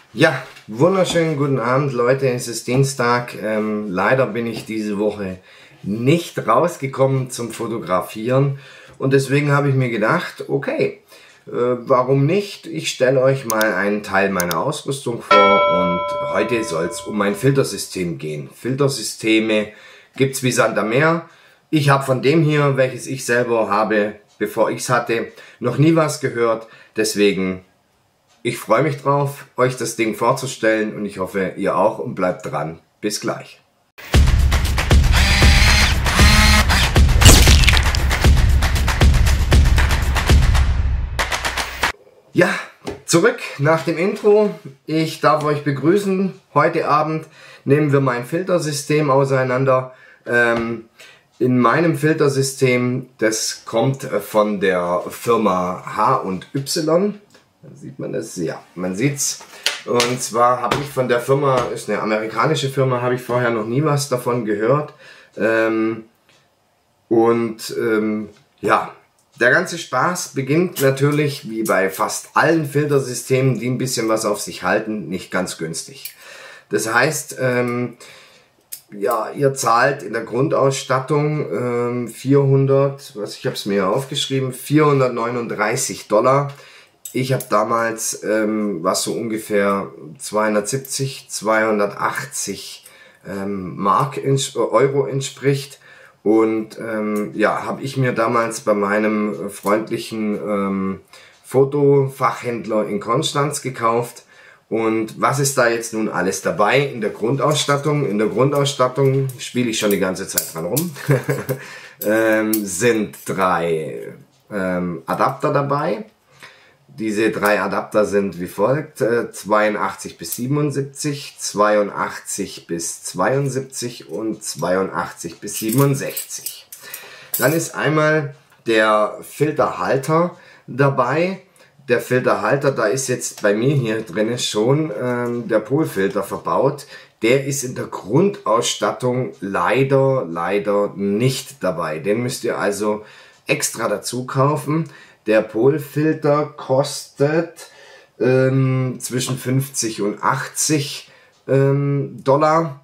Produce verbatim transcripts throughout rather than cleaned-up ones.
Ja, wunderschönen guten Abend Leute, es ist Dienstag. Ähm, leider bin ich diese Woche nicht rausgekommen zum Fotografieren und deswegen habe ich mir gedacht, okay, äh, warum nicht? Ich stelle euch mal einen Teil meiner Ausrüstung vor und heute soll es um mein Filtersystem gehen. Filtersysteme gibt es wie Sand am Meer. Ich habe von dem hier, welches ich selber habe, bevor ich es hatte, noch nie was gehört, deswegen ich freue mich drauf, euch das Ding vorzustellen und ich hoffe, ihr auch und bleibt dran. Bis gleich. Ja, zurück nach dem Intro. Ich darf euch begrüßen. Heute Abend nehmen wir mein Filtersystem auseinander. Ähm, in meinem Filtersystem, das kommt von der Firma H und Y. Sieht man das? Ja, man sieht's. Und zwar habe ich von der Firma, ist eine amerikanische Firma, habe ich vorher noch nie was davon gehört. Ähm, und ähm, ja, der ganze Spaß beginnt natürlich, wie bei fast allen Filtersystemen, die ein bisschen was auf sich halten, nicht ganz günstig. Das heißt, ähm, ja, ihr zahlt in der Grundausstattung ähm, vierhundert, was ich habe es mir aufgeschrieben, vierhundertneununddreißig Dollar. Ich habe damals, ähm, was so ungefähr zweihundertsiebzig, zweihundertachtzig ähm, Mark ins, äh, Euro entspricht. Und ähm, ja, habe ich mir damals bei meinem freundlichen ähm, Fotofachhändler in Konstanz gekauft. Und was ist da jetzt nun alles dabei in der Grundausstattung? In der Grundausstattung spiele ich schon die ganze Zeit dran rum. ähm, sind drei ähm, Adapter dabei. Diese drei Adapter sind wie folgt, äh, zweiundachtzig bis siebenundsiebzig, zweiundachtzig bis zweiundsiebzig und zweiundachtzig bis siebenundsechzig. Dann ist einmal der Filterhalter dabei. Der Filterhalter, da ist jetzt bei mir hier drin schon ähm, der Polfilter verbaut. Der ist in der Grundausstattung leider, leider nicht dabei. Den müsst ihr also extra dazu kaufen. Der Polfilter kostet ähm, zwischen fünfzig und achtzig ähm, Dollar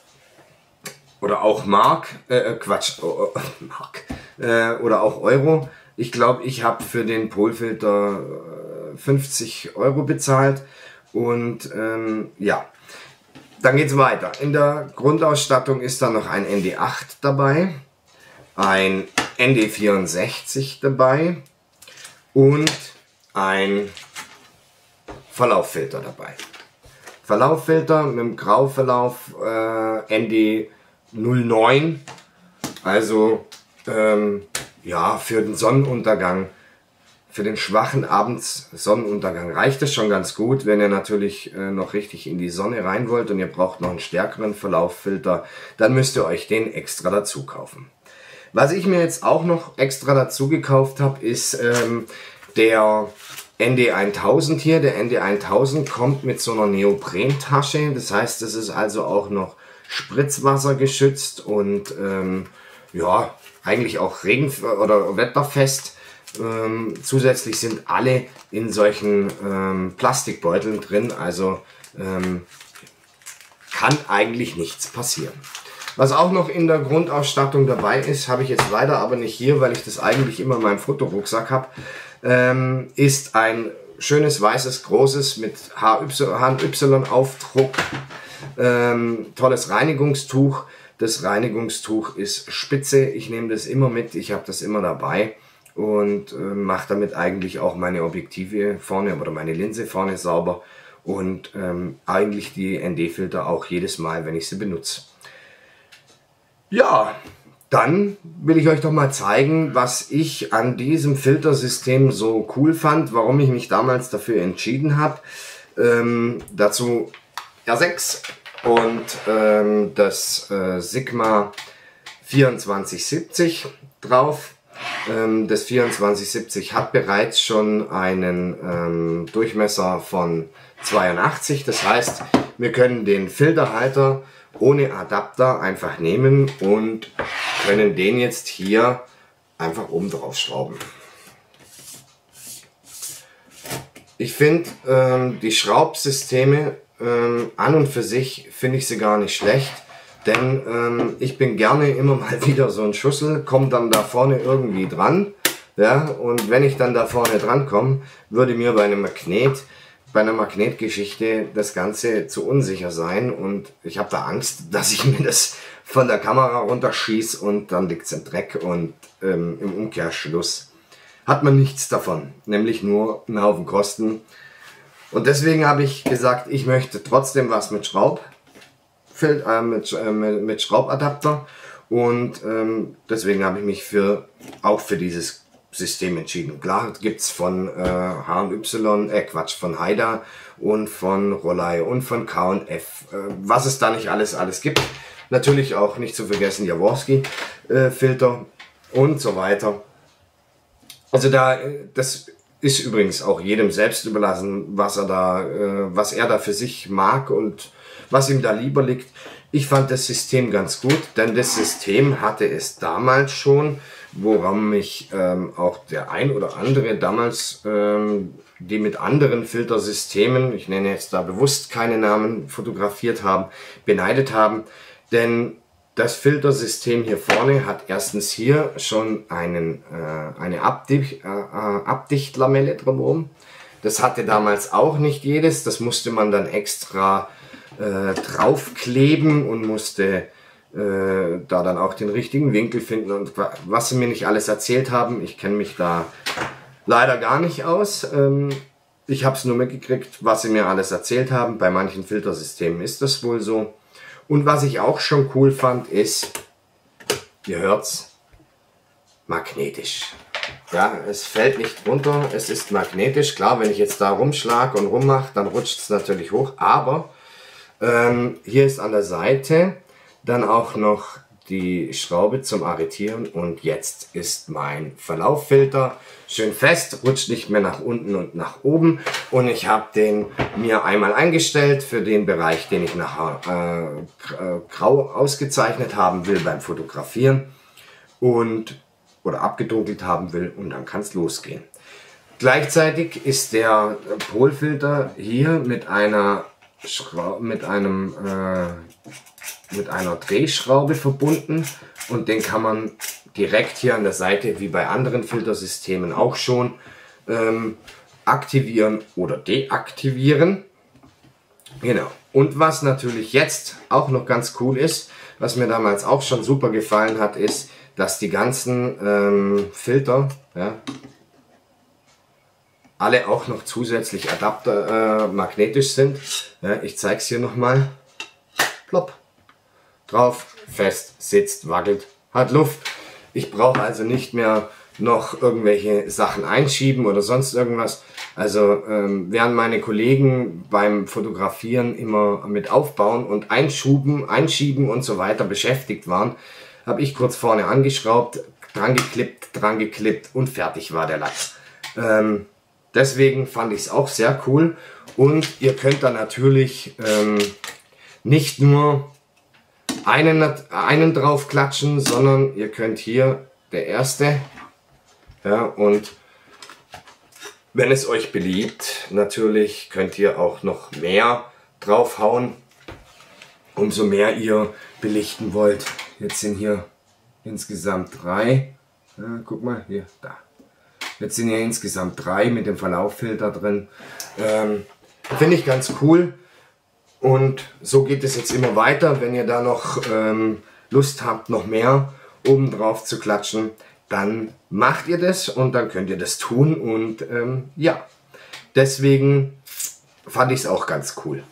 oder auch Mark, äh, Quatsch, oh, oh, Mark äh, oder auch Euro. Ich glaube, ich habe für den Polfilter äh, fünfzig Euro bezahlt und ähm, ja, dann geht's weiter. In der Grundausstattung ist dann noch ein N D acht dabei, ein N D vierundsechzig dabei und ein Verlauffilter dabei. Verlauffilter mit dem Grauverlauf äh, N D null neun, also ähm, ja, für den Sonnenuntergang, für den schwachen Abends Sonnenuntergang reicht es schon ganz gut. Wenn ihr natürlich äh, noch richtig in die Sonne rein wollt und ihr braucht noch einen stärkeren Verlauffilter, dann müsst ihr euch den extra dazu kaufen. Was ich mir jetzt auch noch extra dazu gekauft habe, ist ähm, der N D tausend hier. Der N D tausend kommt mit so einer Neoprentasche. Das heißt, es ist also auch noch spritzwassergeschützt und ähm, ja, eigentlich auch regen- oder wetterfest. Ähm, zusätzlich sind alle in solchen ähm, Plastikbeuteln drin, also ähm, kann eigentlich nichts passieren. Was auch noch in der Grundausstattung dabei ist, habe ich jetzt leider aber nicht hier, weil ich das eigentlich immer in meinem Fotorucksack habe, ähm, ist ein schönes weißes, großes mit H und Y Aufdruck, ähm, tolles Reinigungstuch. Das Reinigungstuch ist spitze, ich nehme das immer mit, ich habe das immer dabei und äh, mache damit eigentlich auch meine Objektive vorne oder meine Linse vorne sauber und ähm, eigentlich die N D-Filter auch jedes Mal, wenn ich sie benutze. Ja, dann will ich euch doch mal zeigen, was ich an diesem Filtersystem so cool fand, warum ich mich damals dafür entschieden habe. Ähm, dazu R sechs und ähm, das äh, Sigma vierundzwanzig siebzig drauf. Ähm, das vierundzwanzig siebzig hat bereits schon einen ähm, Durchmesser von zweiundachtzig. Das heißt, wir können den Filterhalter ohne Adapter einfach nehmen und können den jetzt hier einfach oben drauf schrauben. Ich finde ähm, die Schraubsysteme ähm, an und für sich finde ich sie gar nicht schlecht, denn ähm, ich bin gerne immer mal wieder so ein Schussel, komme dann da vorne irgendwie dran, ja, und wenn ich dann da vorne dran komme, würde mir bei einem Magnet, bei einer Magnetgeschichte das Ganze zu unsicher sein und ich habe da Angst, dass ich mir das von der Kamera runterschieße und dann liegt es im Dreck und ähm, im Umkehrschluss hat man nichts davon, nämlich nur einen Haufen Kosten. Und deswegen habe ich gesagt, ich möchte trotzdem was mit Schraub, äh, mit, äh, mit Schraubadapter und ähm, deswegen habe ich mich für, auch für dieses System entschieden. Klar gibt es von äh, H und Y, äh Quatsch, von Haida und von Rollei und von K und F, äh, was es da nicht alles alles gibt. Natürlich auch nicht zu vergessen Jaworski äh, Filter und so weiter. Also da, das ist übrigens auch jedem selbst überlassen, was er da, äh, was er da für sich mag und was ihm da lieber liegt. Ich fand das System ganz gut, denn das System hatte es damals schon, woran mich ähm, auch der ein oder andere damals, ähm, die mit anderen Filtersystemen, ich nenne jetzt da bewusst keine Namen, fotografiert haben, beneidet haben. Denn das Filtersystem hier vorne hat erstens hier schon einen, äh, eine Abdicht, äh, Abdichtlamelle drumherum. Das hatte damals auch nicht jedes, das musste man dann extra äh, draufkleben und musste äh, da dann auch den richtigen Winkel finden und was sie mir nicht alles erzählt haben. Ich kenne mich da leider gar nicht aus. Ähm, ich habe es nur mitgekriegt, was sie mir alles erzählt haben. Bei manchen Filtersystemen ist das wohl so. Und was ich auch schon cool fand, ist, ihr hört's, magnetisch. Ja, es fällt nicht runter, es ist magnetisch. Klar, wenn ich jetzt da rumschlage und rummache, dann rutscht es natürlich hoch. Aber ähm, hier ist an der Seite dann auch noch die Schraube zum Arretieren. Und jetzt ist mein Verlauffilter schön fest, rutscht nicht mehr nach unten und nach oben. Und ich habe den mir einmal eingestellt für den Bereich, den ich nachher äh, grau ausgezeichnet haben will beim Fotografieren und oder abgedunkelt haben will und dann kann es losgehen. Gleichzeitig ist der Polfilter hier mit einer Schra mit einem äh, mit einer Drehschraube verbunden und den kann man direkt hier an der Seite, wie bei anderen Filtersystemen auch schon, ähm, aktivieren oder deaktivieren. Genau. Und was natürlich jetzt auch noch ganz cool ist, was mir damals auch schon super gefallen hat, ist, dass die ganzen ähm, Filter, ja, alle auch noch zusätzlich Adapter äh, magnetisch sind. Ja, ich zeige es hier nochmal. Plopp. Drauf, fest, sitzt, wackelt, hat Luft. Ich brauche also nicht mehr noch irgendwelche Sachen einschieben oder sonst irgendwas. Also ähm, während meine Kollegen beim Fotografieren immer mit Aufbauen und Einschuben, Einschieben und so weiter beschäftigt waren, habe ich kurz vorne angeschraubt, dran geklippt, dran geklippt und fertig war der Lachs. Ähm, deswegen fand ich es auch sehr cool und ihr könnt da natürlich ähm, nicht nur einen, einen drauf klatschen, sondern ihr könnt hier der erste, ja, und wenn es euch beliebt, natürlich könnt ihr auch noch mehr draufhauen, umso mehr ihr belichten wollt. Jetzt sind hier insgesamt drei, ja, guck mal, hier, da. Jetzt sind hier insgesamt drei mit dem Verlauffilter drin. Ähm, finde ich ganz cool. Und so geht es jetzt immer weiter. Wenn ihr da noch ähm, Lust habt, noch mehr oben drauf zu klatschen, dann macht ihr das und dann könnt ihr das tun. Und ähm, ja, deswegen fand ich es auch ganz cool.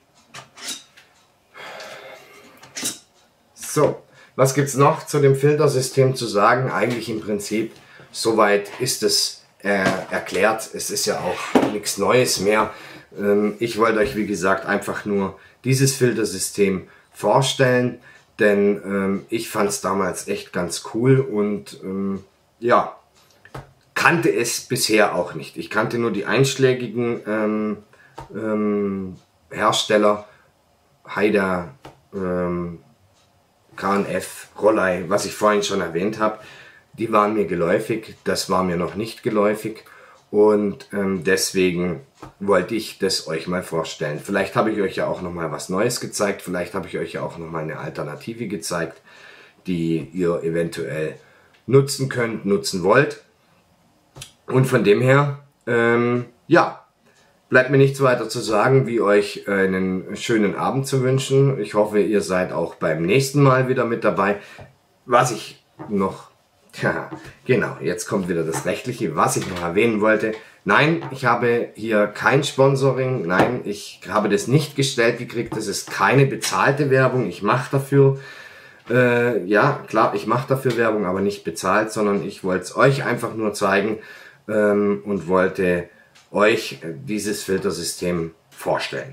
So, was gibt es noch zu dem Filtersystem zu sagen? Eigentlich im Prinzip, soweit ist es äh, erklärt. Es ist ja auch nichts Neues mehr. Ich wollte euch, wie gesagt, einfach nur dieses Filtersystem vorstellen, denn ähm, ich fand es damals echt ganz cool und ähm, ja, kannte es bisher auch nicht. Ich kannte nur die einschlägigen ähm, ähm, Hersteller, Haida, ähm, K und F, Rollei, was ich vorhin schon erwähnt habe. Die waren mir geläufig, das war mir noch nicht geläufig. Und ähm, deswegen wollte ich das euch mal vorstellen. Vielleicht habe ich euch ja auch noch mal was Neues gezeigt. Vielleicht habe ich euch ja auch noch mal eine Alternative gezeigt, die ihr eventuell nutzen könnt, nutzen wollt. Und von dem her, ähm, ja, bleibt mir nichts weiter zu sagen, wie euch einen schönen Abend zu wünschen. Ich hoffe, ihr seid auch beim nächsten Mal wieder mit dabei. Was ich noch, ja, genau, jetzt kommt wieder das Rechtliche, was ich noch erwähnen wollte. Nein, ich habe hier kein Sponsoring. Nein, ich habe das nicht gestellt gekriegt. Das ist keine bezahlte Werbung. Ich mache dafür, äh, ja, klar, ich mache dafür Werbung, aber nicht bezahlt, sondern ich wollte es euch einfach nur zeigen ähm, und wollte euch dieses Filtersystem vorstellen.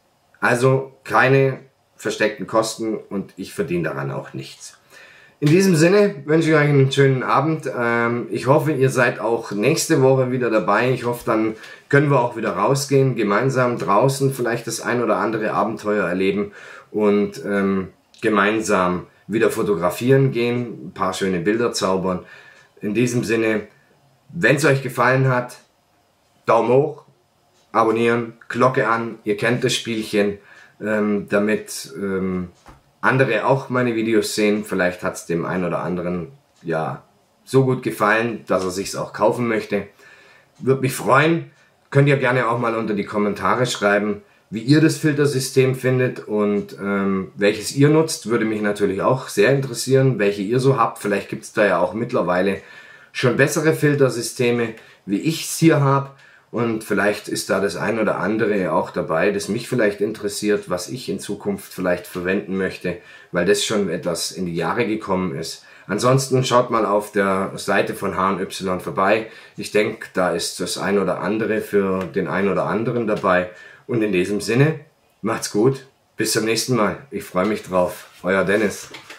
Also keine versteckten Kosten und ich verdiene daran auch nichts. In diesem Sinne wünsche ich euch einen schönen Abend. Ich hoffe, ihr seid auch nächste Woche wieder dabei. Ich hoffe, dann können wir auch wieder rausgehen, gemeinsam draußen vielleicht das ein oder andere Abenteuer erleben und ähm, gemeinsam wieder fotografieren gehen, ein paar schöne Bilder zaubern. In diesem Sinne, wenn es euch gefallen hat, Daumen hoch, abonnieren, Glocke an, ihr kennt das Spielchen, ähm, damit ähm, andere auch meine Videos sehen. Vielleicht hat es dem einen oder anderen ja so gut gefallen, dass er sich's auch kaufen möchte. Würde mich freuen. Könnt ihr gerne auch mal unter die Kommentare schreiben, wie ihr das Filtersystem findet und ähm, welches ihr nutzt. Würde mich natürlich auch sehr interessieren, welche ihr so habt. Vielleicht gibt es da ja auch mittlerweile schon bessere Filtersysteme, wie ich es hier habe. Und vielleicht ist da das ein oder andere auch dabei, das mich vielleicht interessiert, was ich in Zukunft vielleicht verwenden möchte, weil das schon etwas in die Jahre gekommen ist. Ansonsten schaut mal auf der Seite von H und Y vorbei. Ich denke, da ist das ein oder andere für den einen oder anderen dabei. Und in diesem Sinne, macht's gut, bis zum nächsten Mal. Ich freue mich drauf. Euer Dennis.